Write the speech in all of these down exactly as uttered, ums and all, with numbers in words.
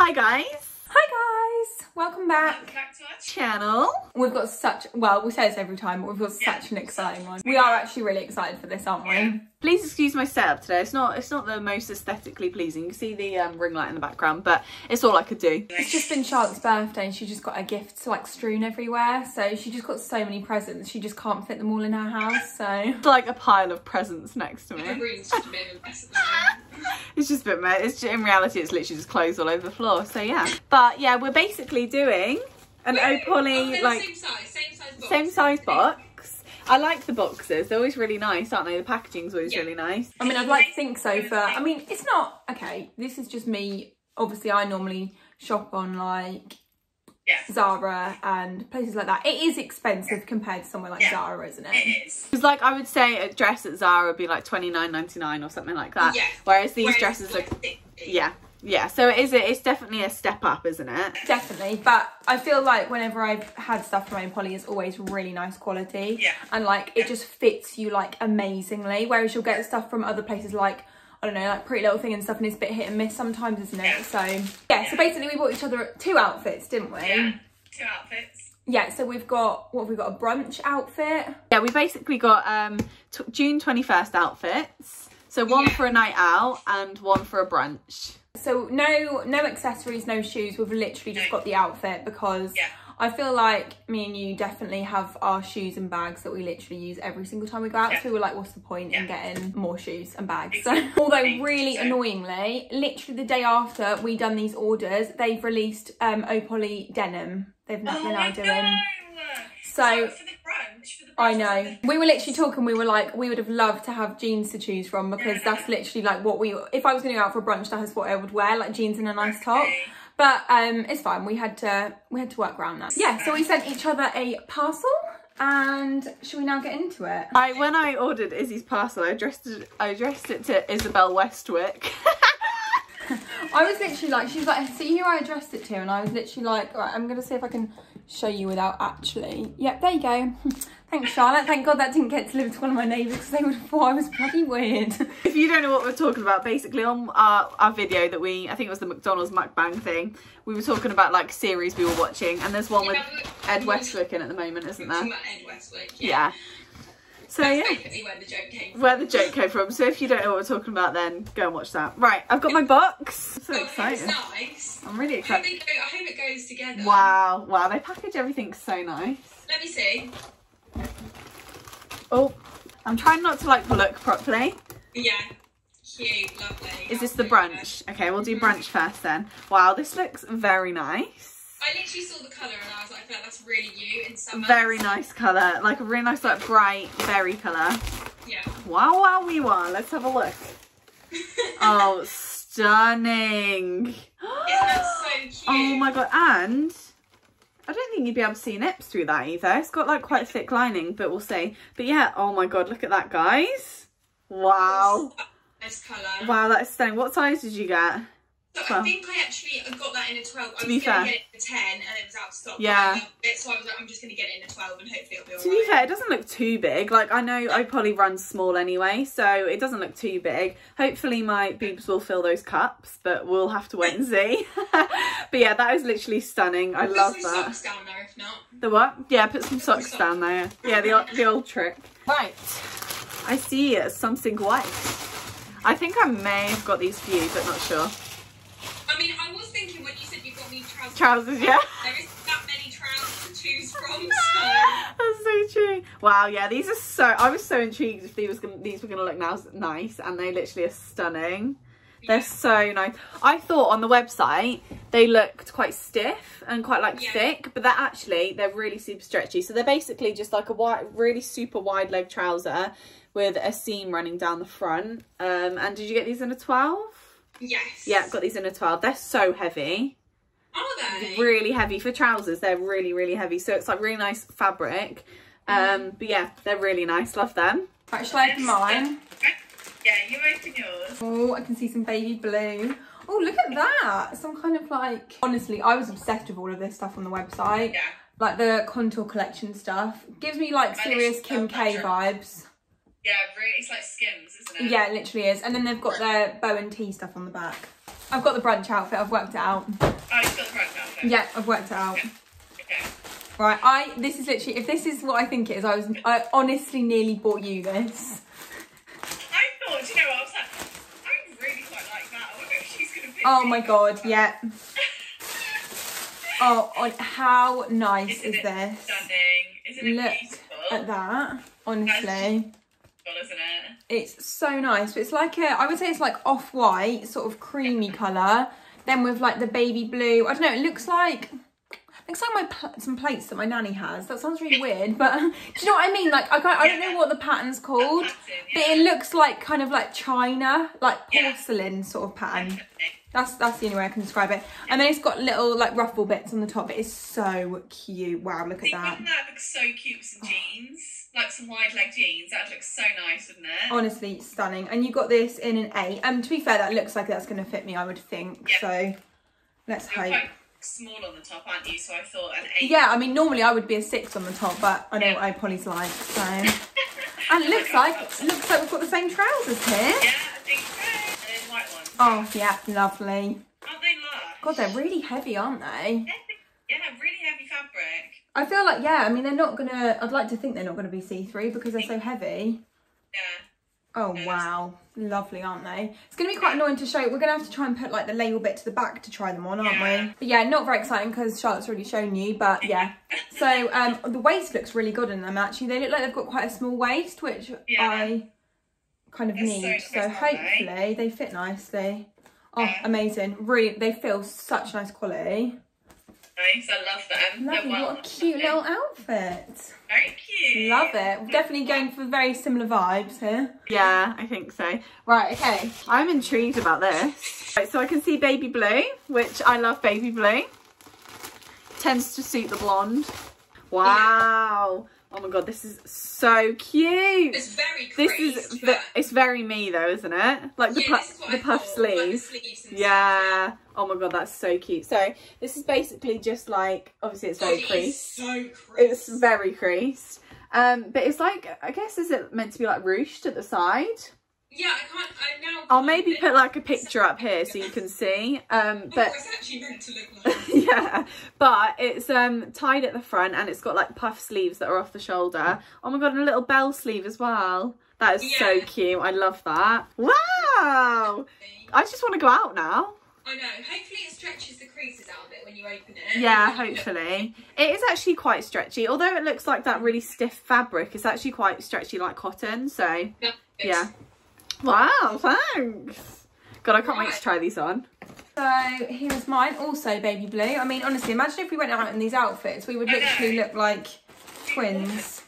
Hi guys. Hi guys, welcome back. Welcome back to our channel. We've got such, well, we say this every time, but we've got yeah. such an exciting one. We are actually really excited for this, aren't we? Yeah. Please excuse my setup today. It's not it's not the most aesthetically pleasing. You can see the um, ring light in the background, but it's all I could do. It's just been Charlotte's birthday and she just got her gifts like strewn everywhere. So she just got so many presents. She just can't fit them all in her house. So it's like a pile of presents next to me. My room's just a bit of a mess at the moment. It's just a bit mad. It's just, in reality, it's literally just clothes all over the floor. So yeah. But yeah, we're basically doing an Opoly oh, like same size, same size box. Same size box. I like the boxes. They're always really nice, aren't they? The packaging's always yeah. really nice. I mean, I'd like to think so for, I mean, it's not, okay, this is just me. Obviously, I normally shop on like yeah. Zara and places like that. It is expensive compared to somewhere like yeah. Zara, isn't it? It is. Because like I would say a dress at Zara would be like twenty-nine ninety-nine or something like that. Yeah. Whereas these Whereas dresses like are, fifty. yeah. Yeah, so it is. It's definitely a step up, isn't it? Definitely, but I feel like whenever I've had stuff from Opoly, it's always really nice quality. Yeah. And like yeah. it just fits you like amazingly. Whereas you'll get stuff from other places like, I don't know, like Pretty Little Thing and stuff, and it's a bit hit and miss sometimes, isn't it? Yeah. So yeah, yeah, so basically we bought each other two outfits, didn't we? Yeah, two outfits. Yeah, so we've got, what have we got, a brunch outfit? Yeah, we basically got um t June twenty-first outfits. So one Yeah. for a night out and one for a brunch. So no no accessories, no shoes. We've literally just No. got the outfit because Yeah. I feel like me and you definitely have our shoes and bags that we literally use every single time we go out. Yeah. So we were like, what's the point in Yeah. getting more shoes and bags? Exactly. So although really So- annoyingly, literally the day after we done these orders, they've released um Opoly denim. They've not Oh, been I out doing. know. So Oh, for the brunch, for the brunch. I know. We were literally talking, we were like, we would have loved to have jeans to choose from because Yeah. that's literally like what we, if I was going to go out for brunch, that's what I would wear, like jeans and a nice top. Okay. But um, it's fine. We had to, we had to work around that. Yeah, so we sent each other a parcel and should we now get into it? I when I ordered Izzy's parcel, I addressed it, I addressed it to Isabel Westwick. I was literally like, she was like, see who I addressed it to? And I was literally like, right, I'm going to see if I can show you without actually. Yep, there you go. Thanks, Charlotte. Thank God that didn't get delivered to one of my neighbours because they would have thought I was bloody weird. If you don't know what we're talking about, basically on our, our video that we, I think it was the McDonald's mukbang thing, we were talking about like series we were watching, and there's one with Ed Westwick in at the moment, isn't there? Talking about Ed Westwick, yeah. Yeah. So That's yeah, basically where the joke came from. where the joke came from. So if you don't know what we're talking about, then go and watch that. Right, I've got my box. I'm so Oh, excited. it's nice. I'm really I hope, excited. they go, I hope it goes together. Wow, wow, they package everything so nice. Let me see. Oh, I'm trying not to like look properly. Yeah. Cute, lovely. Is this the brunch? Okay, we'll do brunch first then. Wow, this looks very nice. I literally saw the colour and I was like, I feel like that's really you in summer. Very nice colour, like a really nice like bright berry colour. Yeah. Wow, wow, we want. Let's have a look. Oh, stunning. Isn't that so cute? Oh my god, and I don't think you'd be able to see nips through that either. It's got like quite a thick lining, but we'll see. But yeah, oh my god, look at that, guys. Wow. Nice colour. Wow, that is stunning. What size did you get? So Well, I think I actually got that in a twelve. I to was be going fair- to get it in a ten and it was out of stock. Yeah. But I loved it, so I was like, I'm just going to get it in a twelve and hopefully it'll be alright. To be fair, it doesn't look too big. Like, I know Opoly runs small anyway, so it doesn't look too big. Hopefully my boobs will fill those cups, but we'll have to wait and see. But yeah, that is literally stunning. I Put love some that. socks down there if not. The what? Yeah, put some Put some socks down there. Yeah, the, o- the old trick. Right. I see something white. I think I may have got these for you, but not sure. I mean, I was thinking when you said you got me trousers. Trousers, yeah. There isn't that many trousers to choose from, so. That's so true. Wow, yeah, these are so, I was so intrigued if these, was gonna, these were going to look now nice, and they literally are stunning. They're Yeah. so nice. I thought on the website they looked quite stiff and quite like Yeah. thick, but they're actually, they're really super stretchy. So they're basically just like a wide, really super wide leg trouser with a seam running down the front. Um, and did you get these in a twelve? Yes. Yeah, got these in a twelve. They're so heavy. Are they? Really heavy for trousers. They're really, really heavy. So it's like really nice fabric. Um, Mm. but yeah, they're really nice. Love them. Right, shall I open mine? Yeah, you open yours. Oh, I can see some baby blue. Oh, look at that. Some kind of like, honestly, I was obsessed with all of this stuff on the website. Yeah. Like the contour collection stuff. Gives me like But serious it's Kim so K natural. vibes. Yeah, really, it's like Skims, isn't it? Yeah, it literally is. And then they've got their bow and tea stuff on the back. I've got the brunch outfit. I've worked it out. Oh, you've got the brunch outfit? Yeah, I've worked it out. Okay. Okay. Right, I, this is literally, if this is what I think it is, I was, I honestly nearly bought you this. I thought, do you know what, I was like, I really quite like that. I wonder if she's going to pick Oh me my up. God, yeah. Oh, on, how nice Isn't is it this? stunning? Isn't it Look beautiful? at that, honestly. Well, isn't it? It's so nice. But it's like a, I would say it's like off-white, sort of creamy colour. Then with like the baby blue. I don't know, it looks like, looks like my pl some plates that my nanny has. That sounds really weird, but do you know what I mean? Like, I, can't, I don't know what the pattern's called, Pattern, yeah. but it looks like kind of like china, like Yeah. porcelain sort of pattern. Definitely. That's that's the only way I can describe it. And then it's got little like ruffle bits on the top. It is so cute. Wow, look at See, that. wouldn't that look so cute with some jeans? Like some wide leg jeans. That would look so nice, wouldn't it? Honestly, stunning. And you got this in an eight. Um, to be fair, that looks like that's going to fit me, I would think. Yeah. So let's You're hope. quite small on the top, aren't you? So I thought an eight. Yeah, I mean, normally I would be a six on the top, but I know Yeah. what I Polly's like, so. And it looks like, it looks like we've got the same trousers here. Yeah, I think so. And then white ones. Oh, yeah, lovely. Aren't they lush? God, they're really heavy, aren't they? Yeah, really heavy fabric. I feel like, yeah, I mean, they're not gonna, I'd like to think they're not gonna be see-through because they're so heavy. Yeah. Oh, wow. Lovely, aren't they? It's going to be quite annoying to show. We're going to have to try and put, like, the label bit to the back to try them on, aren't Yeah. we? But, yeah, not very exciting because Charlotte's already shown you, but, yeah. So, um, the waist looks really good in them, actually. They look like they've got quite a small waist, which Yeah. I kind of They're so need. nice, So, aren't they? hopefully, they fit nicely. Oh, Yeah. amazing. Really, they feel such nice quality. Nice, I love them. They're Lovely. well What a cute lovely. little outfit. Very cute. Love it. Definitely going for very similar vibes here. Yeah, I think so. Right, okay. I'm intrigued about this. Right, so I can see baby blue, which I love baby blue. Tends to suit the blonde. Wow. Oh my God, this is so cute. It's very This creased, is, but it's very me though, isn't it? Like the, yeah, pu this is what the I puff thought, like the sleeves. sleeves and Yeah. Oh my God, that's so cute. So this is basically just like, obviously it's very stuff. creased. So creased. It's very creased. Um, but it's like, I guess, is it meant to be like ruched at the side? Yeah, I can't. I now. I'll maybe put like a picture up here so you can see. Um, but What it's actually meant to look like. yeah, but it's um tied at the front and it's got like puff sleeves that are off the shoulder. Oh my God, and a little bell sleeve as well. That is so Yeah. cute. I love that. Wow. I just want to go out now. I know. Hopefully, it stretches the creases out a bit when you open it. Yeah, hopefully. It is actually quite stretchy. Although it looks like that really stiff fabric, it's actually quite stretchy like cotton. So yeah. Wow, thanks. God, I can't wait to try these on. So here's mine, also baby blue. I mean, honestly, imagine if we went out in these outfits, we would I know. literally look like twins.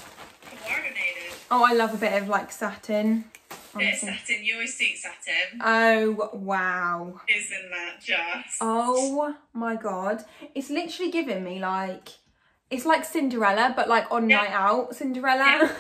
Coordinated. Oh, I love a bit of like satin. Bit of honestly. satin. You always see satin. Oh, wow. Isn't that just? Oh my God. It's literally giving me like, it's like Cinderella, but like on Yeah. night out Cinderella. Yeah.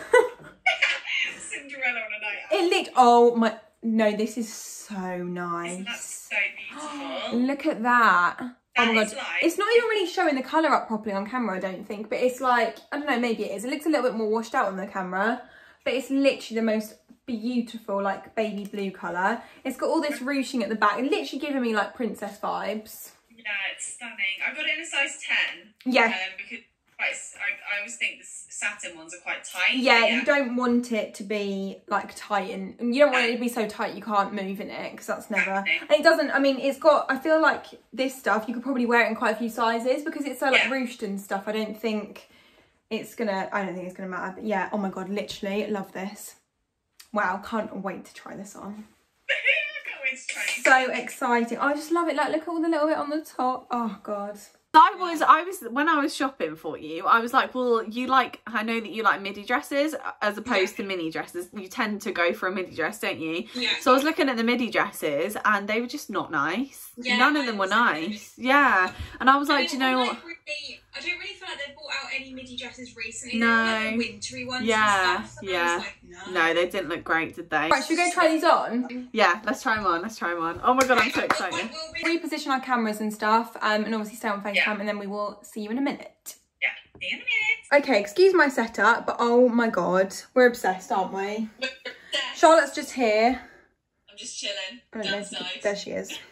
Cinderella on a night out. It lit, oh my, no, this is so Isn't that nice. so beautiful? Look at that. Oh That my is God. like- It's not even really showing the colour up properly on camera, I don't think. But it's like, I don't know, maybe it is. It looks a little bit more washed out on the camera. But it's literally the most beautiful, like, baby blue colour. It's got all this ruching at the back. It's literally giving me, like, princess vibes. Yeah, it's stunning. I got it in a size ten. Yeah. Um, because quite, I, I always think the satin ones are quite tight. Yeah, you don't want it to be, like, tight. And, and you don't want it to be so tight you can't move in it. Because that's never... Exactly. And it doesn't... I mean, it's got... I feel like this stuff, you could probably wear it in quite a few sizes. Because it's so, like, Yeah. ruched and stuff. I don't think... It's gonna, I don't think it's gonna matter, but yeah, oh my God, literally love this. Wow, can't wait to try this on. Can't wait to try these. So exciting. I just love it. Like, look at all the little bit on the top. Oh God. I was, I was, when I was shopping for you, I was like, well, you like, I know that you like midi dresses as opposed to mini dresses. You tend to go for a midi dress, don't you? Yeah. So I was looking at the midi dresses and they were just not nice. Yeah, None of them were nice. Yeah. And I was like, do you know what? Like really, I don't really feel like they've brought out any midi dresses recently. No. They were like the wintry ones Yeah, and stuff. And yeah. I was like, no. No, they didn't look great, did they? Right, should we go try these on? Yeah, let's try them on. Let's try them on. Oh my God, I'm so Well, excited. we'll be- Reposition our cameras and stuff, um, and obviously stay on FaceTime, Yeah. and then we will see you in a minute. Yeah, see you in a minute. Okay, excuse my setup, but oh my God, we're obsessed, aren't we? Charlotte's just here. I'm just chilling. I don't know if- Downside. there she is.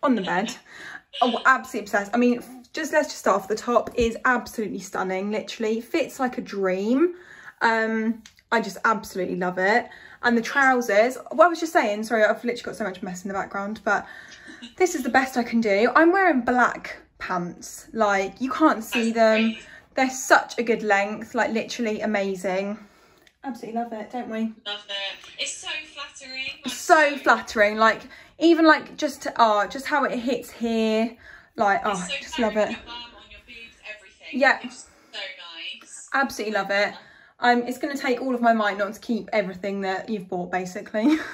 on the bed. Oh, absolutely obsessed. I mean, just let's just start off. The top is absolutely stunning, literally fits like a dream. um I just absolutely love it. And the trousers, well, I was just saying, sorry, I've literally got so much mess in the background, but this is the best I can do. I'm wearing black pants, like you can't see them. They're such a good length, like literally amazing. Absolutely love it, don't we? Love it. It's so flattering. Like, so so flattering, like even like just oh just how it hits here, like oh so I just love it. On your bum, on your boobs, everything. Yeah, it's so nice. Absolutely love it. Um it's going to take all of my might not to keep everything that you've bought, basically. Yeah,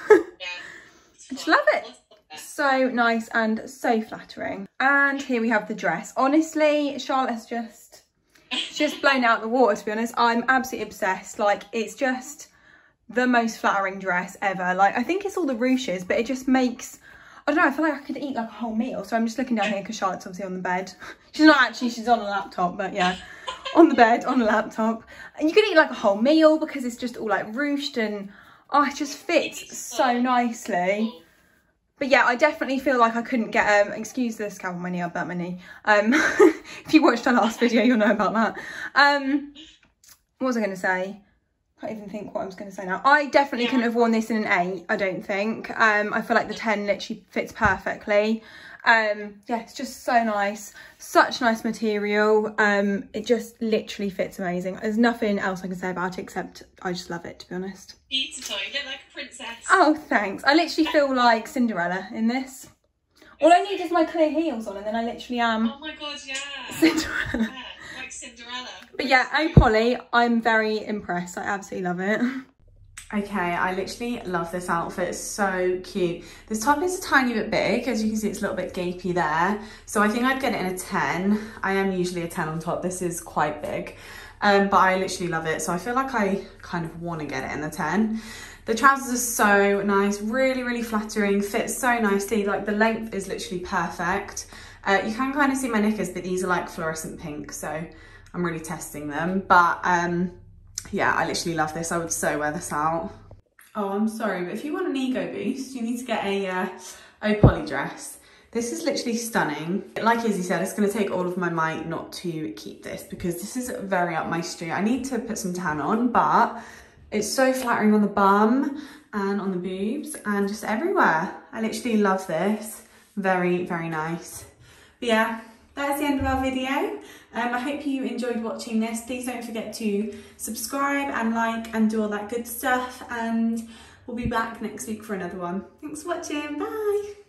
I just love it. So nice and so flattering. And here we have the dress. Honestly, Charlotte has just just blown out the water, to be honest. I'm absolutely obsessed. Like, it's just the most flattering dress ever. Like, I think it's all the ruches, but it just makes, I don't know, I feel like I could eat like a whole meal. So I'm just looking down here because Charlotte's obviously on the bed. She's not actually, she's on a laptop, but yeah, on the bed, on a laptop. And you could eat like a whole meal because it's just all like ruched and oh, it just fits so nicely. But yeah, I definitely feel like I couldn't get, um, excuse the scalp on my knee, I burnt my knee. Um, if you watched our last video, you'll know about that. Um, what was I going to say? I can't even think what I was going to say now. I definitely yeah. couldn't have worn this in an eight, I don't think. Um, I feel like the ten literally fits perfectly. Um, yeah, it's just so nice. Such nice material. Um, it just literally fits amazing. There's nothing else I can say about it except I just love it, to be honest. Beautiful, you look like a princess. Oh, thanks. I literally feel like Cinderella in this. All I need is my clear heels on and then I literally am. Oh my god, yeah. Cinderella. Yeah, like Cinderella. But yeah, oh Polly, I'm very impressed. I absolutely love it. Okay, I literally love this outfit. It's so cute. This top is a tiny bit big. As you can see, it's a little bit gapey there. So I think I'd get it in a ten. I am usually a ten on top. This is quite big. Um, but I literally love it. So I feel like I kind of want to get it in the ten. The trousers are so nice. Really, really flattering. Fits so nicely. Like, the length is literally perfect. Uh, you can kind of see my knickers, but these are like fluorescent pink. So I'm really testing them. But um, yeah, I literally love this. I would so wear this out. Oh, I'm sorry, but if you want an ego boost, you need to get a uh, Oh Polly dress. This is literally stunning. Like Izzy said, it's going to take all of my might not to keep this because this is very up my street. I need to put some tan on, but it's so flattering on the bum and on the boobs and just everywhere. I literally love this. Very, very nice. But yeah, that's the end of our video. Um, I hope you enjoyed watching this. Please don't forget to subscribe and like and do all that good stuff. And we'll be back next week for another one. Thanks for watching. Bye.